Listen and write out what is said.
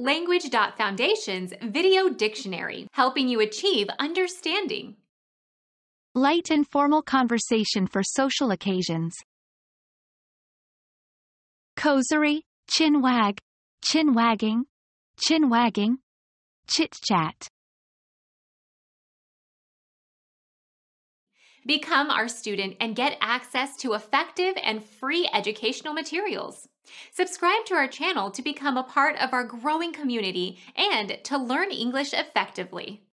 Language.Foundation's Video Dictionary, helping you achieve understanding. Light informal conversation for social occasions. Causerie, chin wag, chin wagging, chit-chat. Become our student and get access to effective and free educational materials. Subscribe to our channel to become a part of our growing community and to learn English effectively.